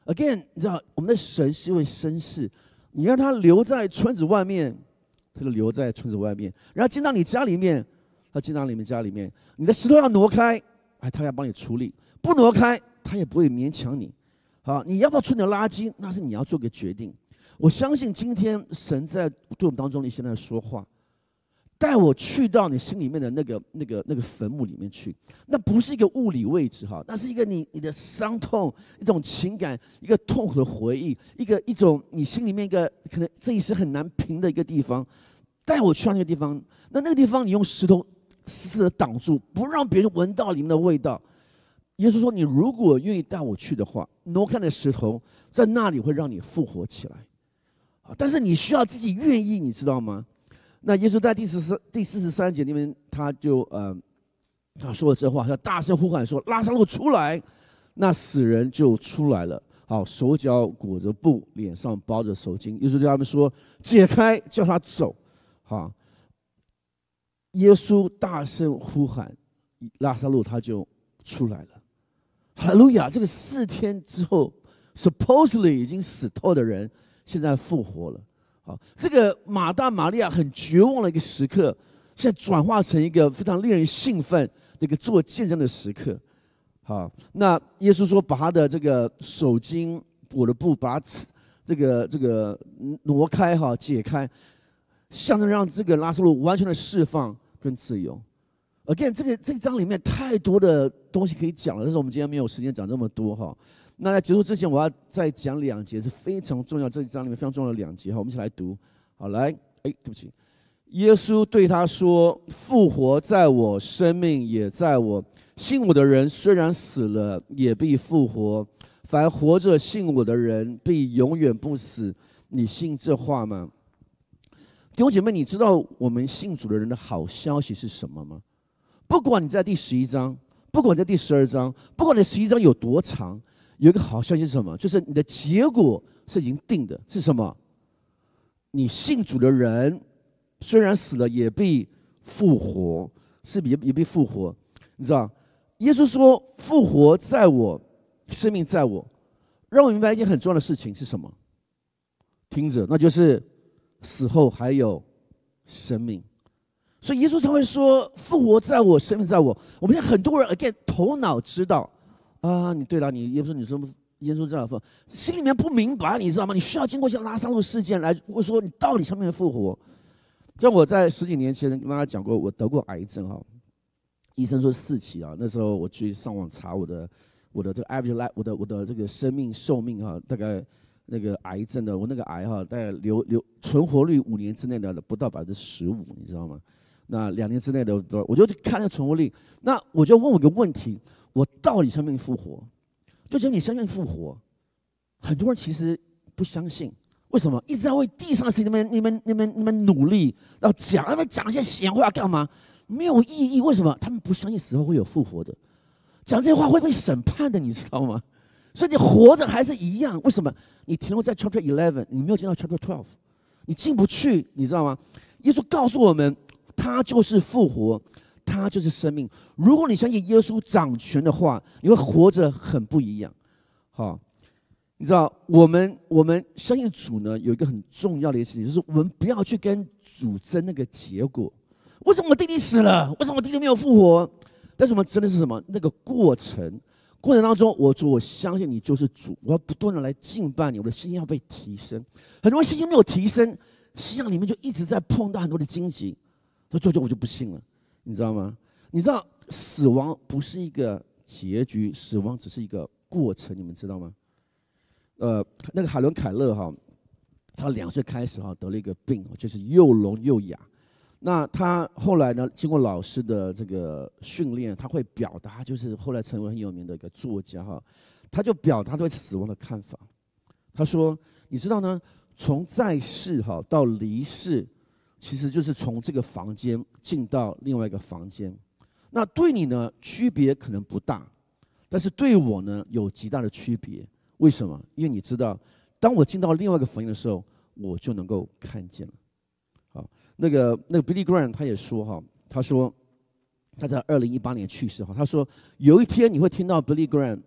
Again， 你知道我们的神是一位绅士，你让他留在村子外面，他就留在村子外面；然后进到你家里面，他进到你们家里面。你的石头要挪开，哎，他要帮你处理；不挪开，他也不会勉强你。好，你要不要处理垃圾，那是你要做个决定。我相信今天神在对我们当中，你现在说话。带我去到你心里面的那个、那个、那个坟墓里面去，那不是一个物理位置哈，那是一个你你的伤痛，一种情感，一个痛苦的回忆，一个一种你心里面一个可能这一生很难平的一个地方。带我去到那个地方，那那个地方你用石头死死的挡住，不让别人闻到里面的味道。耶稣说：“你如果愿意带我去的话，挪开的石头在那里会让你复活起来。啊，但是你需要自己愿意，你知道吗？”那耶稣在第四十第四十三节里面，他就呃，他说了这话，他大声呼喊说：“拉撒路出来！”那死人就出来了，好，手脚裹着布，脸上包着手巾。耶稣对他们说：“解开，叫他走。”好，耶稣大声呼喊，拉撒路他就出来了。哈利路亚！这个四天之后 ，supposedly 已经死透的人，现在复活了。好，这个马大玛利亚很绝望的一个时刻，现在转化成一个非常令人兴奋的一个做见证的时刻。好，那耶稣说，把他的这个手巾裹的布，把它这个这个挪开哈，解开，象征让这个拉撒路完全的释放跟自由。Again， 这个这一章里面太多的东西可以讲了，但是我们今天没有时间讲这么多哈。那在结束之前，我要再讲两节是非常重要，这一章里面非常重要的两节哈，我们一起来读。好，来，哎，对不起，耶稣对他说：“复活在我，生命也在我。信我的人虽然死了，也必复活；凡活着信我的人，必永远不死。你信这话吗？”弟兄姐妹，你知道我们信主的人的好消息是什么吗？不管你在第十一章，不管你在第十二章，不管你十一章有多长。有一个好消息是什么？就是你的结果是已经定的，是什么？你信主的人虽然死了，也必复活，是也也必复活。你知道，耶稣说：“复活在我，生命在我。”让我明白一件很重要的事情是什么？听着，那就是死后还有生命。所以耶稣才会说：“复活在我，生命在我。”我们现在很多人 again 头脑知道。啊，你对了，你耶稣，你说耶稣这样复，心里面不明白，你知道吗？你需要经过像拉撒路事件来，我说你到底上面复活。像我在十几年前跟大家讲过，我得过癌症哈，医生说四期啊，那时候我去上网查我的我的这个 average life， 我的我的这个生命寿命哈，大概那个癌症的，我那个癌哈，大概留留存活率五年之内的不到百分之十五，你知道吗？那两年之内的，我就去看那个存活率，那我就问我一个问题。我到底相信复活？就讲你相信复活，很多人其实不相信。为什么？一直在为地上的事情你们、你们、你们、你们努力，要讲，他们讲一些闲话干嘛？没有意义。为什么？他们不相信死后会有复活的，讲这些话会被审判的，你知道吗？所以你活着还是一样。为什么？你停留在 chapter eleven， 你没有进到 chapter twelve， 你进不去，你知道吗？耶稣告诉我们，他就是复活。他就是生命。如果你相信耶稣掌权的话，你会活着很不一样。好，你知道我们我们相信主呢，有一个很重要的事情，就是我们不要去跟主争那个结果。为什么我弟弟死了？为什么我弟弟没有复活？但是我们争的是什么？那个过程。过程当中，我主，我相信你就是主，我要不断的来敬拜你，我的信心要被提升。很多人信心没有提升，信仰里面就一直在碰到很多的荆棘，所以最后我就不信了。你知道吗？你知道死亡不是一个结局，死亡只是一个过程，你们知道吗？呃，那个海伦凯勒哈，他两岁开始哈得了一个病，就是又聋又哑。那他后来呢，经过老师的这个训练，他会表达，就是后来成为很有名的一个作家哈。他就表达对死亡的看法。他说：“你知道呢，从在世哈到离世。”其实就是从这个房间进到另外一个房间，那对你呢区别可能不大，但是对我呢有极大的区别。为什么？因为你知道，当我进到另外一个房间的时候，我就能够看见了。好，那个那个 Billy Graham 他也说哈，他说他在二零一八年去世哈，他说有一天你会听到 Billy Graham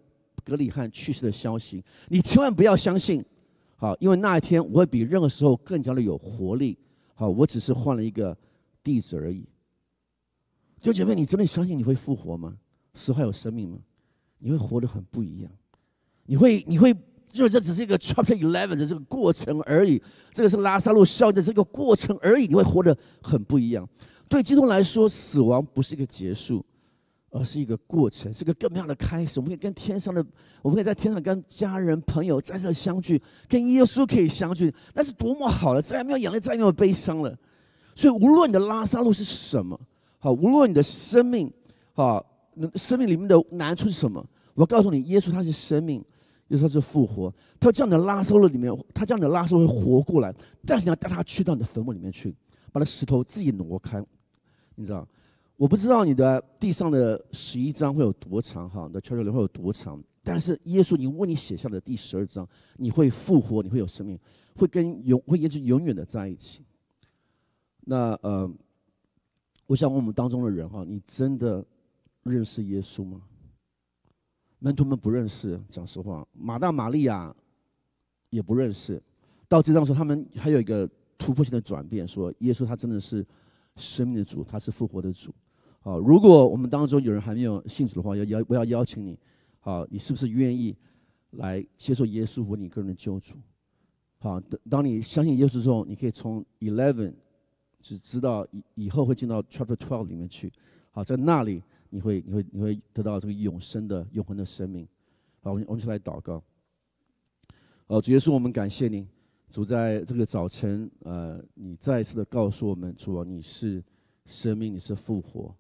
格里汉去世的消息，你千万不要相信。好，因为那一天我会比任何时候更加的有活力。好，我只是换了一个地址而已。弟兄姐妹，你真的相信你会复活吗？死后有生命吗？你会活得很不一样。你会，你会，就是这只是一个 chapter eleven 的这个过程而已。这个是拉撒路效应的这个过程而已，你会活得很不一样。对基督徒来说，死亡不是一个结束，而是一个过程，是一个更美好的开始。我们可以跟天上的，我们可以在天上跟家人朋友再次相聚，跟耶稣可以相聚，那是多么好了！再也没有眼泪，再也没有悲伤了。所以，无论你的拉撒路是什么，好，无论你的生命，好，生命里面的难处是什么，我告诉你，耶稣他是生命，耶稣他是复活，他这样的拉撒路里面，他这样的拉撒路会活过来，但是你要带他去到你的坟墓里面去，把那石头自己挪开，你知道？我不知道你的地上的十一章会有多长，哈，你的 chapter 会有多长，但是耶稣，你为你写下的第十二章，你会复活，你会有生命，会跟永会延续永远的在一起。那呃，我想问我们当中的人哈，你真的认识耶稣吗？门徒们不认识，讲实话，马大、玛利亚也不认识。到这章时候，他们还有一个突破性的转变，说耶稣他真的是生命的主，他是复活的主。好，如果我们当中有人还没有信主的话，要邀我要邀请你，好，你是不是愿意来接受耶稣为你个人的救主？好，当你相信耶稣之后，你可以从 eleven 只知道以以后会进到 chapter twelve 里面去。好，在那里你会你会你会得到这个永生的永恒的生命。好，我们我们一起来祷告。好，主耶稣，我们感谢你，主在这个早晨，呃，你再一次的告诉我们，主啊，你是生命，你是复活。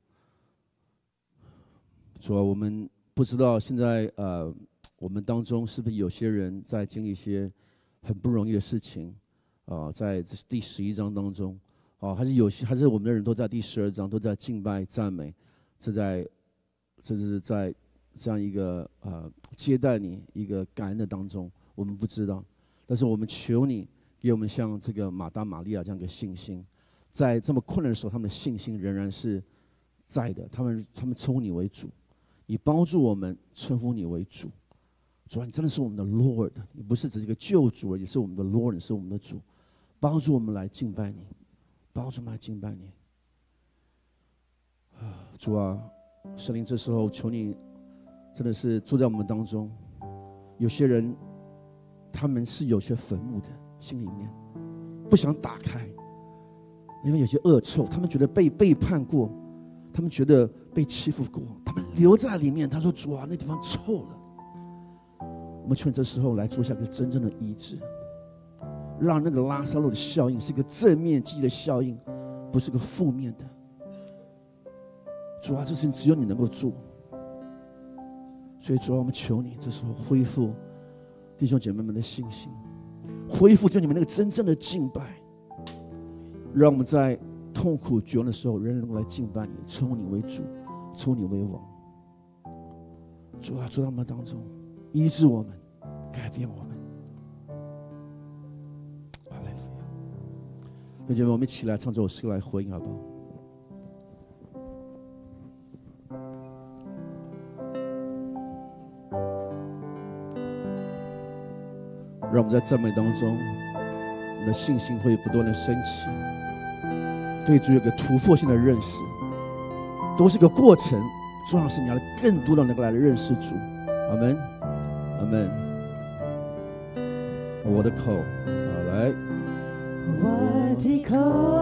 主啊，我们不知道现在呃，我们当中是不是有些人在经历一些很不容易的事情啊、呃？在这第十一章当中，啊、呃，还是有些，还是我们的人都在第十二章都在敬拜赞美，是在，这是在这样一个呃接待你一个感恩的当中，我们不知道，但是我们求你给我们像这个马大、玛利亚这样一个信心，在这么困难的时候，他们的信心仍然是在的，他们他们称呼你为主。你帮助我们称呼你为主，主啊，你真的是我们的 Lord， 你不是只是一个救主而已，是我们的 Lord， 你是我们的主，帮助我们来敬拜你，帮助我们来敬拜你。啊，主啊，圣灵，这时候求你，真的是住在我们当中。有些人他们是有些坟墓的，心里面不想打开，因为有些恶臭，他们觉得被背叛过。他们觉得被欺负过，他们留在里面。他说：“主啊，那地方臭了。”我们求你这时候来做下一个真正的医治，让那个拉撒路的效应是一个正面积极的效应，不是个负面的。主啊，这事情只有你能够做。所以主啊，我们求你这时候恢复弟兄姐妹们的信心，恢复对你们那个真正的敬拜，让我们在痛苦绝望的时候，人人能够来敬拜你，称呼你为主，称呼你为王。主啊，主在我们当中医治我们，改变我们。哈利路亚！弟兄姐妹，我们一起来唱这首诗歌来回应，好不好？让我们在赞美当中，我们的信心会不断的升起。对主有个突破性的认识，都是个过程。重要是你要更多的能够来认识主。阿门，阿门。我的口，好来。 我的口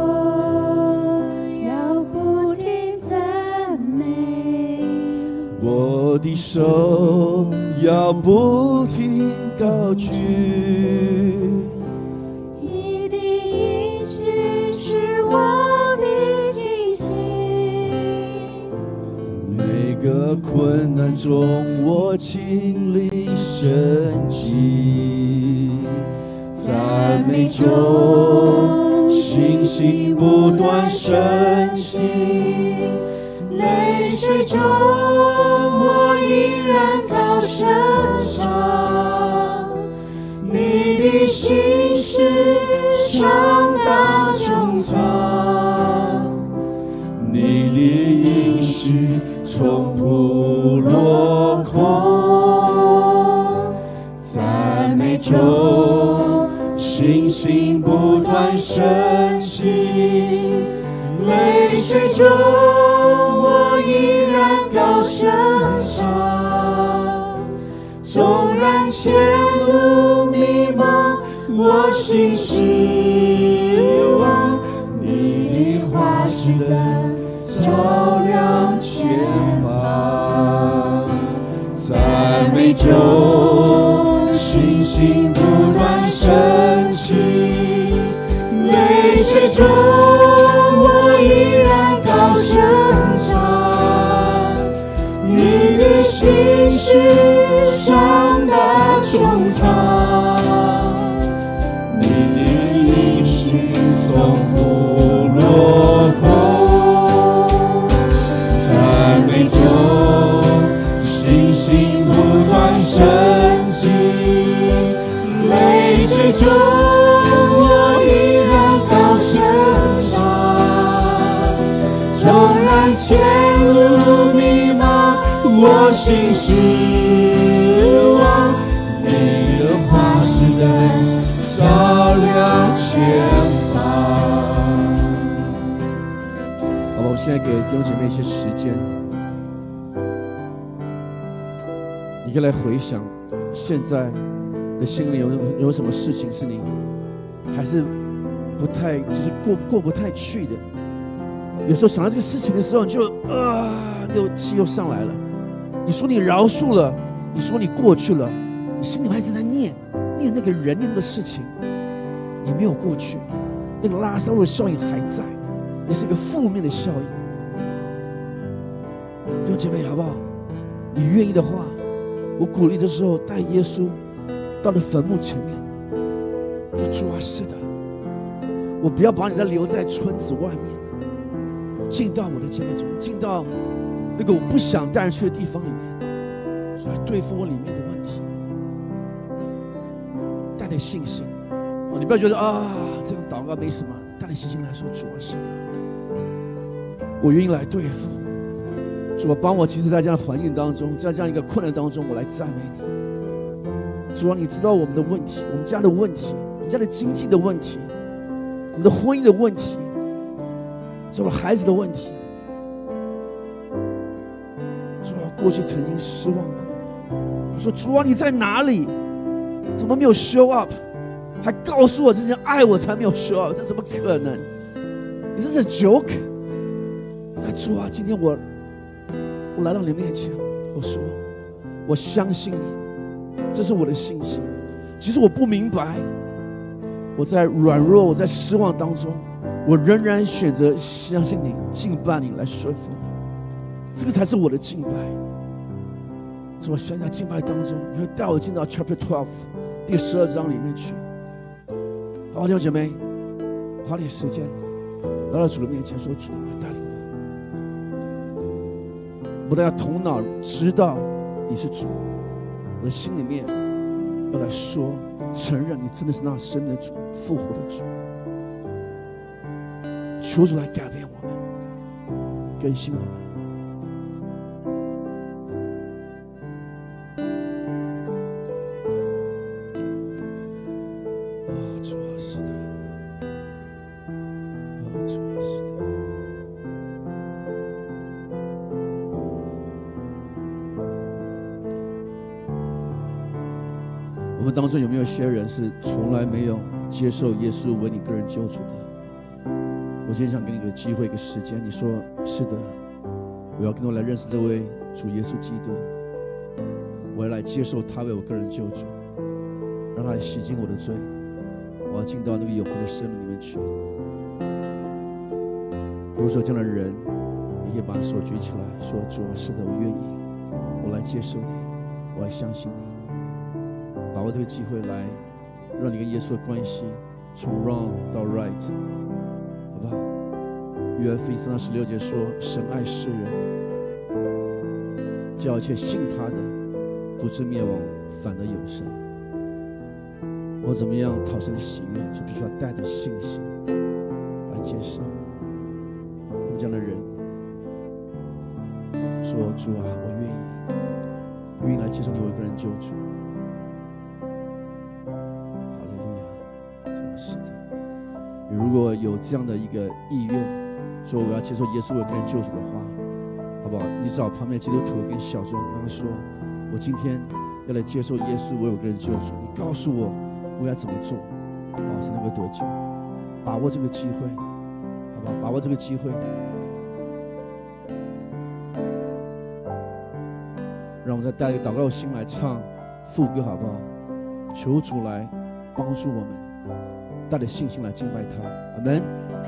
要不停赞美， 我的手要不停高举。 你的应许是我。 每个困难中，我经历神迹，赞美中信心不断升起， 泪水中我依然高声唱，你的心事上到穹苍， 你的应许从不落空。 不断升起，泪水中我依然高声唱。纵然前路迷茫，我心失望，你的话是灯照亮前方。赞美中星星不断升起，泪水中我依然高声唱。你的心事上大穹苍，你的应许从不落空。赞美中星星不断升起，泪水中我依然高声唱。纵然前路迷茫，我心失望，你的话是灯照亮前方。 好吧，我们现在给弟兄姐妹一些时间，你可以来回想现在的心里有有什么事情是你还是不太就是过过不太去的。有时候想到这个事情的时候，你就啊，又气又上来了。你说你饶恕了，你说你过去了，你心里还是在念念那个人念那个事情，也没有过去，那个拉撒路的效应还在，也是一个负面的效应。弟兄姐妹，好不好？你愿意的话，我鼓励的时候带耶稣到了坟墓前面，说主啊，是的，我不要把你再留在村子外面，进到我的家中，进到那个我不想带人去的地方里面，说来对付我里面的问题，带点信心。你不要觉得啊，这样祷告没什么，带点信心来说，主啊，是的，我愿意来对付。主啊，帮我，即使在这样的环境当中，在这样一个困难当中，我来赞美你。主啊，你知道我们的问题，我们家的问题，我们家的经济的问题，我们的婚姻的问题，主啊，孩子的问题。主啊，过去曾经失望过，我说主啊，你在哪里？怎么没有 show up？ 还告诉我之前爱我才没有 show up， 这怎么可能？你这是 joke？ 哎，主啊，今天我。我来到你面前，我说我相信你，这是我的信心。其实我不明白，我在软弱，我在失望当中，我仍然选择相信你，敬拜你，来顺服你。这个才是我的敬拜。所以我想在敬拜当中，你会带我进到 chapter twelve 第十二章里面去。好，弟兄姐妹，花点时间来到主的面前，说主，带领我，不但要头脑知道你是主，我的心里面要来说，承认你真的是那生的主，复活的主。求主来改变我们，更新我们。我们当中有没有些人是从来没有接受耶稣为你个人救主的？我今天想给你一个机会，一个时间，你说是的，我要更多来认识这位主耶稣基督，我要来接受他为我个人救主，让他来洗净我的罪，我要进到那个永恒的生命里面去。如果说这样的人，你可以把手举起来，说主啊，是的，我愿意，我来接受你，我来相信你。把握这个机会来让你跟耶稣的关系从 wrong 到 right， 好不好？约翰福音三章十六节说，神爱世人，叫一切信他的不至灭亡，反得永生。我怎么样讨神的喜悦，就必须要带着信心来接受。我们这样的人说，主啊，我愿意，愿意来接受你为个人救主。是的， 如果有这样的一个意愿，说我要接受耶稣为个人救主的话，好不好？你找旁边的基督徒跟小庄刚刚说，我今天要来接受耶稣为我个人救主，你告诉我我要怎么做，好才能够得救？把握这个机会，好不好？把握这个机会，让我们再带一个祷告的心来唱副歌，好不好？求主来帮助我们，带着信心来敬拜他。阿门。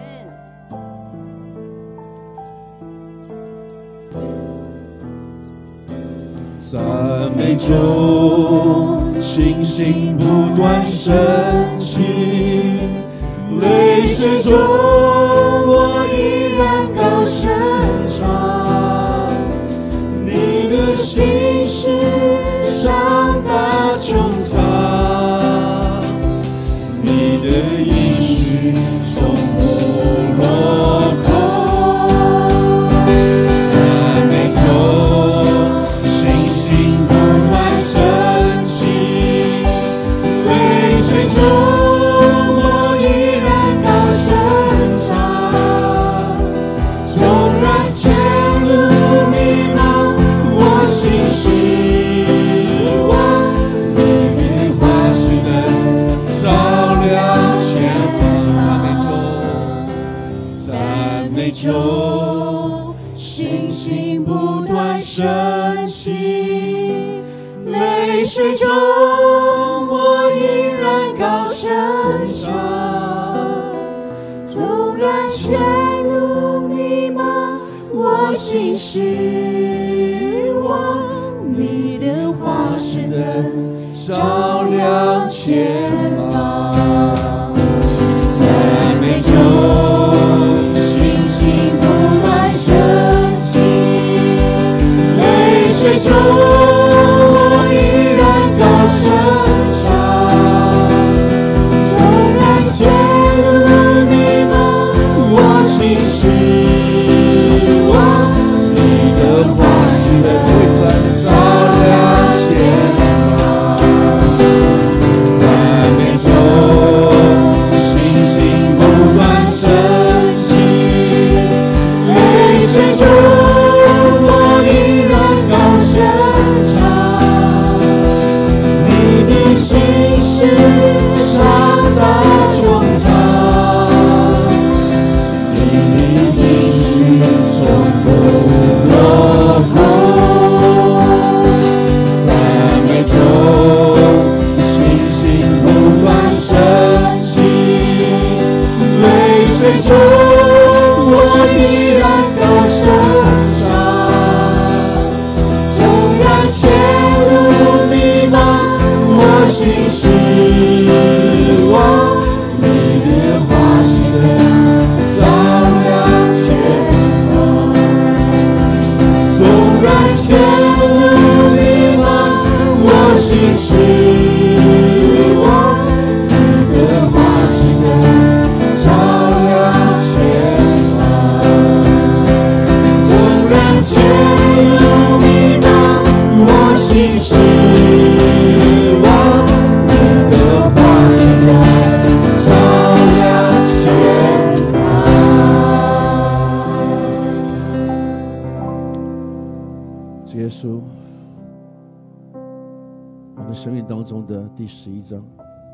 赞美中，信心不断升起，泪水中我依然高声唱，你的心事上大穹苍，你的应许从不落空。赞美中，信心不断升起，泪水中我依然高声唱，纵然前路迷茫，我心失望，你的话是灯照亮前方。赞美中，赞美中，信心不断升起，泪水中我依然高声唱，纵然前路迷茫，我心失望，你的话是灯照亮前方。赞美中，信心不断升起，泪水中我依然高声唱，纵然前路迷茫，我心失望，你的话是灯照亮前方。赞美中，信心不断升起，泪水中我依然高声唱，你的心事上大穹苍，你的应许从不落空。赞美中，信心不断升起，泪水中我依然高声唱，纵然前路迷茫，我心失望，你的话是灯照亮前方。纵然前路迷茫，我心失望，你的话是灯照亮前方。纵然前路迷茫，我心失望，你的话是灯照亮前方。 主耶稣，我们生命当中的第十一章，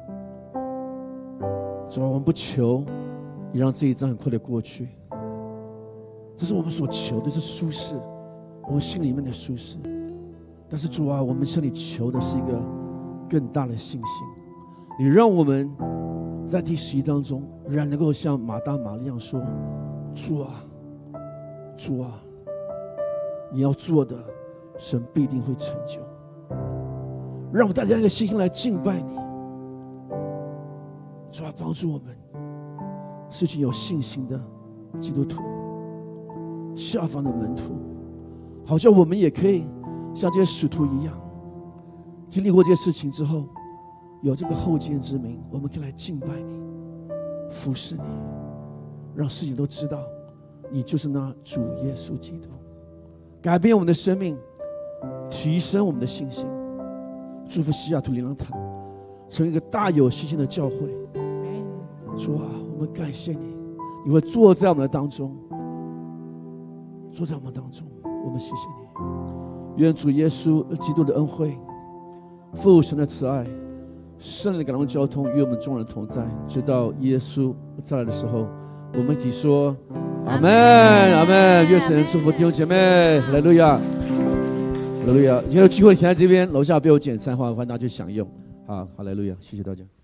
主啊，我们不求你让这一章很快的过去，这是我们所求的，是舒适，我们心里面的舒适。但是主啊，我们向你求的是一个更大的信心，你让我们在第十一当中仍然能够像马大马利亚说：主啊，主啊，你要做的，神必定会成就。让我们大家一个信心来敬拜你。主啊，帮助我们是群有信心的基督徒，效法的门徒，好像我们也可以像这些使徒一样，经历过这些事情之后，有这个后见之明，我们可以来敬拜你，服侍你，让世界都知道你就是那主耶稣基督，改变我们的生命，提升我们的信心。祝福西雅图灵粮堂成为一个大有信心的教会。主啊， 我们感谢你，你会坐在我们的当中，坐在我们当中，我们谢谢你。愿主耶稣基督的恩惠、父神的慈爱、圣灵的感动交通与我们众人同在，直到耶稣再来的时候，我们一起说阿们，阿们。愿神祝福弟兄姐妹，哈利路亚，哈利路亚。今天有机会停在这边，楼下被我简餐的话，欢迎大家去享用。好，哈利路亚，谢谢大家。